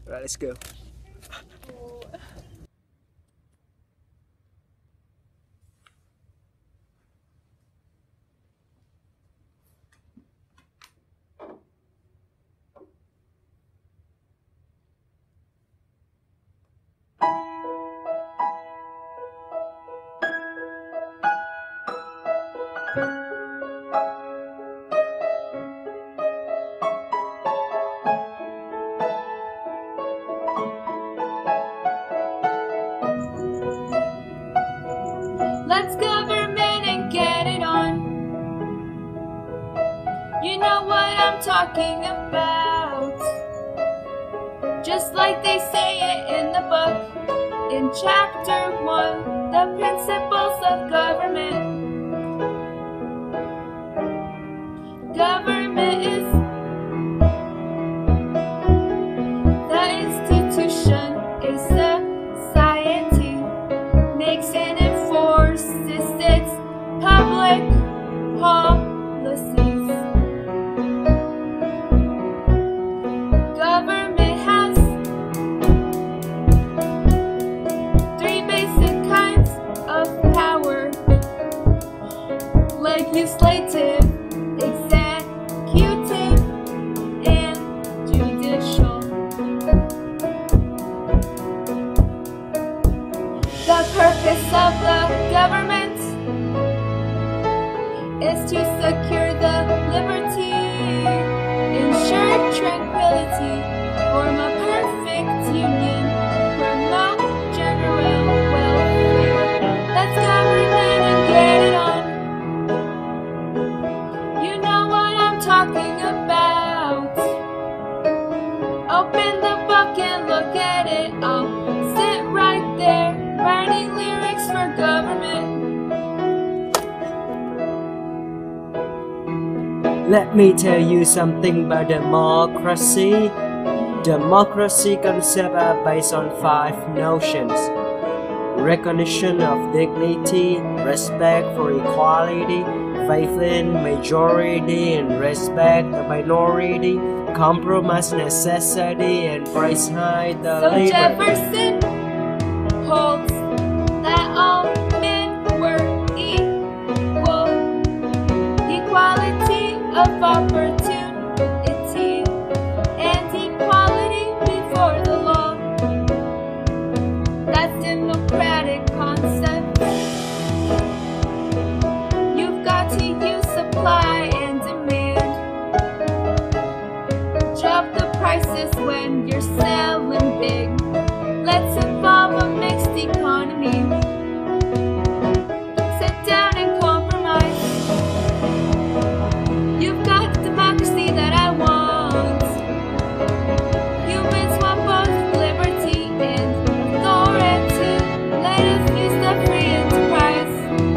Alright, let's go. Let's government and get it on. You know what I'm talking about. Just like they say it in the book, in chapter 1, the principles of government. Government is the institution, a society, makes and enforces its public policies. Government has 3 basic kinds of power: legislative, executive, and judicial. The purpose of the government is to secure the liberty, ensure tranquility, form a perfect union, promote general welfare. Let's government and get it on. You know what I'm talking about. Open the book and look at it. I'll sit right there writing lyrics for government. Let me tell you something about democracy. Democracy concepts are based on 5 notions: recognition of dignity, respect for equality, faith in majority and respect the minority, compromise necessity, and praise high the So liberty. Jefferson holds that all men were equal, equality of opportunity, and equality before the law. That's democratic concept. You've got to use supply and demand. Drop the prices when you're selling big. Let's evolve a mixed economy. Sit down and compromise. You've got democracy that I want. Humans want both liberty and authority. Let us use the free enterprise.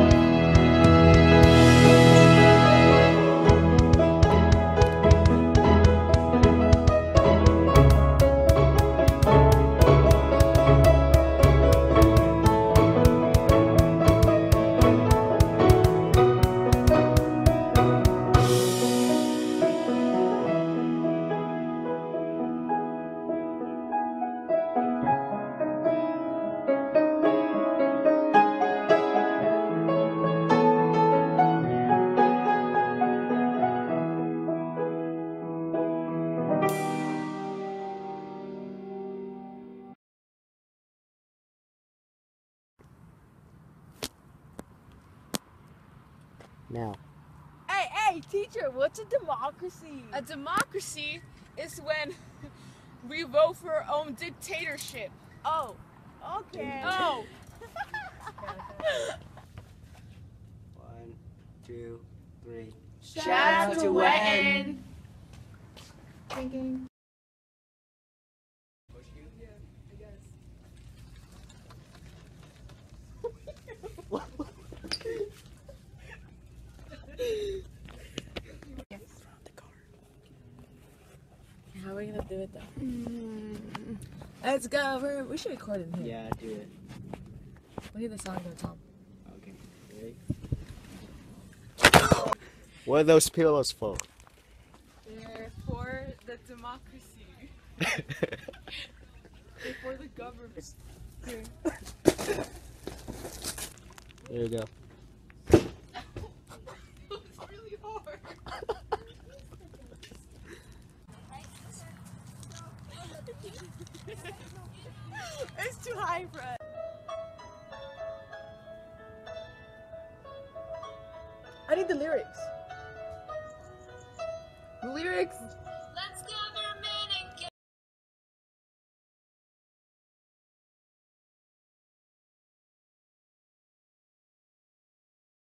Now, Hey, teacher, what's a democracy? A democracy is when we vote for our own dictatorship. Oh, okay. Oh, 1, 2, 3. shout out to Whetten. Thinking. How are we gonna do it though? Let's go. We should record in here. Yeah, do it. We need the song though, Tom. Okay, ready? What are those pillows for? They're for the democracy. government. Here. There you go. It's really hard. It's too high for us. I need the lyrics. The lyrics.